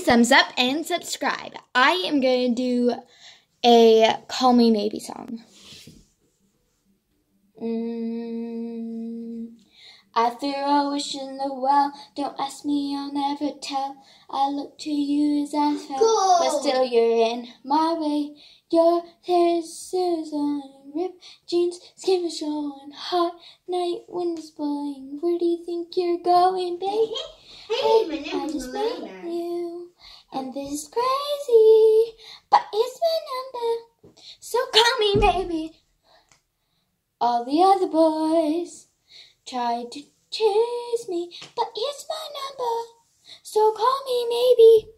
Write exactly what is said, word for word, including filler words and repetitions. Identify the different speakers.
Speaker 1: thumbs up and subscribe. I am going to do a Call Me Maybe song. Mm, I threw a wish in the well. Don't ask me, I'll never tell. I look to you as I fell, cool. But still you're in my way. Your hair is on, ripped jeans, skin is showing, hot night, wind is blowing. Where do you think you're going, baby?
Speaker 2: Hey, my
Speaker 1: I,
Speaker 2: name
Speaker 1: I
Speaker 2: is
Speaker 1: just
Speaker 2: Melina.
Speaker 1: met you, and this is crazy, but it's my number, so call me maybe. All the other boys tried to chase me, but it's my number, so call me maybe.